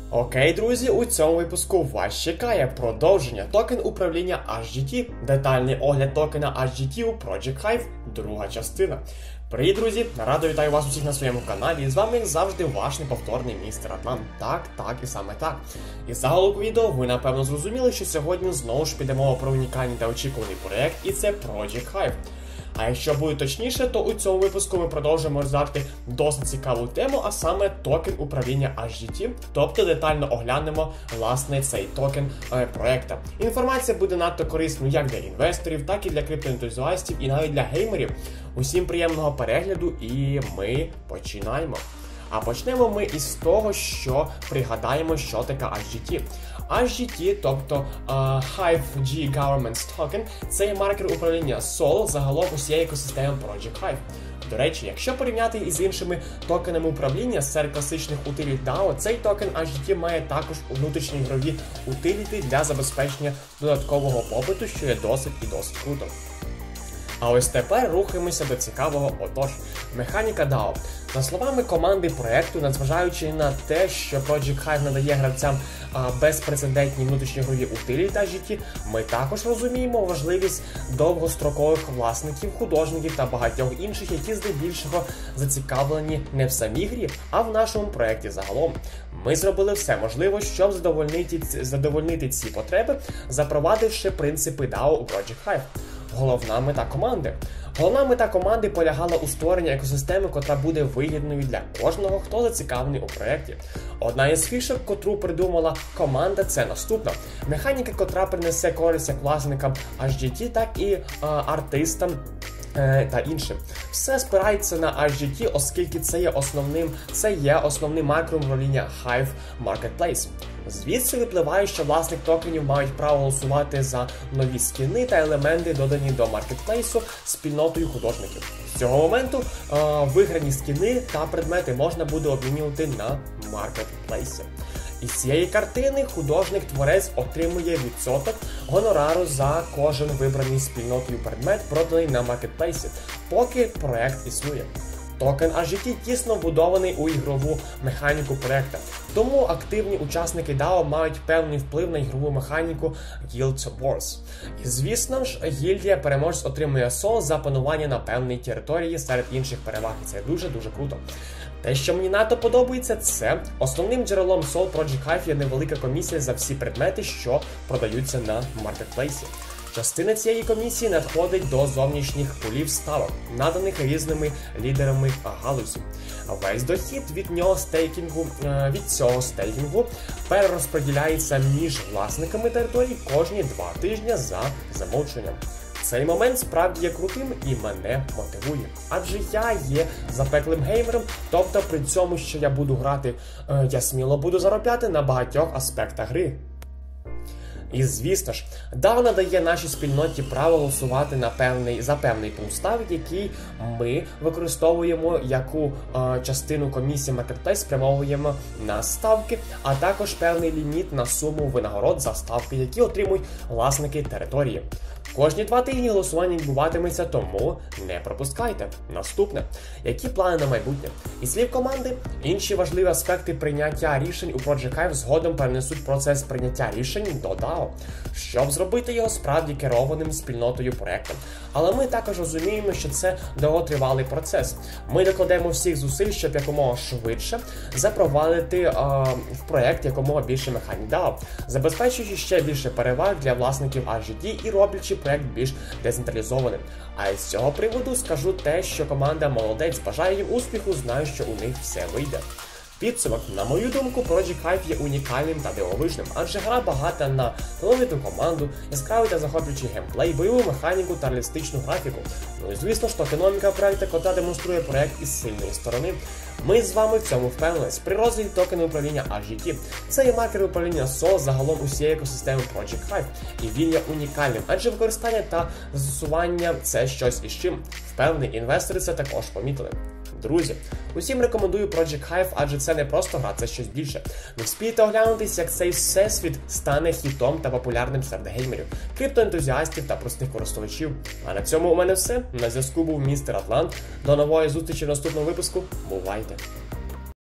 Окей, друзі, у цьому випуску вас чекає продовження токен управління HGT, детальний огляд токена HGT у Project Hive, друга частина. Привіт, друзі! Радо вітаю вас усіх на своєму каналі, і з вами, як завжди, ваш неповторний містер Атлант. Так, і саме так. І заголовку відео ви, напевно, зрозуміли, що сьогодні знову ж піде мова про унікальний та очікуваний проєкт, і це Project Hive. А якщо буде точніше, то у цьому випуску ми продовжимо розглядати досить цікаву тему, а саме токен управління HGT, тобто детально оглянемо, власне, цей токен проєкта. Інформація буде надто корисною як для інвесторів, так і для криптоентузіастів, і навіть для геймерів. Усім приємного перегляду, і ми починаємо. А почнемо ми із того, що пригадаємо, що таке HGT. HGT, тобто Hive G Governance Token, це є маркер управління SOL загалом усієї екосистеми Project Hive. До речі, якщо порівняти із іншими токенами управління серед класичних утиліт DAO, цей токен HGT має також внутрішні ігрові утиліти для забезпечення додаткового попиту, що є досить круто. А ось тепер рухаємося до цікавого. Отож, механіка DAO. За словами команди проєкту, незважаючи на те, що Project Hive надає гравцям безпрецедентні внутрішньоігрові утиліти HGT, ми також розуміємо важливість довгострокових власників, художників та багатьох інших, які здебільшого зацікавлені не в самій грі, а в нашому проєкті загалом. Ми зробили все можливе, щоб задовольнити ці потреби, запровадивши принципи DAO у Project Hive. Головна мета команди полягала у створенні екосистеми, котра буде вигідною для кожного, хто зацікавлений у проєкті. Одна із фішок, котру придумала команда, це наступна. Механіка, котра принесе користь як власникам HGT, так і артистам та іншим. Все спирається на HGT, оскільки це є основним маркером управління Hive Marketplace. Звідси випливає, що власник токенів мають право голосувати за нові скіни та елементи, додані до маркетплейсу спільнотою художників. З цього моменту виграні скіни та предмети можна буде обмінювати на маркетплейсі. Із цієї картини художник-творець отримує відсоток гонорару за кожен вибраний спільнотою предмет, проданий на маркетплейсі, поки проект існує. Токен HGT тісно вбудований у ігрову механіку проєкту, тому активні учасники DAO мають певний вплив на ігрову механіку Guild Wars. І звісно ж, гільдія переможець отримує SOL за панування на певній території серед інших переваг, і це дуже круто. Те, що мені надто подобається, це основним джерелом SOL Project Hive є невелика комісія за всі предмети, що продаються на маркетплейсі. Частина цієї комісії надходить до зовнішніх пулів ставок, наданих різними лідерами галузі. Весь дохід від цього стейкінгу перерозподіляється між власниками територій кожні 2 тижні за замовченням. Цей момент справді є крутим і мене мотивує, адже я є запеклим геймером, тобто при цьому, що я буду грати, я сміло буду заробляти на багатьох аспектах гри. І звісно ж, DAO надає нашій спільноті право голосувати за певний пул ставок, який ми використовуємо, яку частину комісії Marketplace спрямовуємо на ставки, а також певний ліміт на суму винагород за ставки, які отримують власники території. Кожні 2 тижні голосування відбуватиметься, тому не пропускайте. Наступне. Які плани на майбутнє? Із слів команди, інші важливі аспекти прийняття рішень у Project Hive згодом перенесуть процес прийняття рішень до DAO, щоб зробити його справді керованим спільнотою проєктом. Але ми також розуміємо, що це довготривалий процес. Ми докладемо всіх зусиль, щоб якомога швидше запровадити в проєкт якомога більше механік DAO, забезпечуючи ще більше переваг для власників HGT і роблячи проєкт більш децентралізованим. А із цього приводу скажу те, що команда молодець, бажаю їм успіху, знаю, що у них все вийде. Підсумок, на мою думку, Project Hive є унікальним та дивовижним, адже гра багата на талановиту команду, яскравий та захоплюючий геймплей, бойову механіку та реалістичну графіку. Ну і звісно ж, токеноміка проєкту, котра демонструє проєкт із сильної сторони. Ми з вами в цьому впевнились при розгляді токену управління HGT. Це є маркер управління SOL загалом усієї екосистеми Project Hive, і він є унікальним, адже використання та застосування – це щось із чим. Впевнений, інвестори це також помітили. Друзі, усім рекомендую Project Hive, адже це не просто гра, це щось більше. Не вспійте оглянутись, як цей всесвіт стане хітом та популярним серед геймерів, криптоентузіастів та простих користувачів. А на цьому у мене все. На зв'язку був містер Атлант. До нової зустрічі в наступному випуску. Бувайте!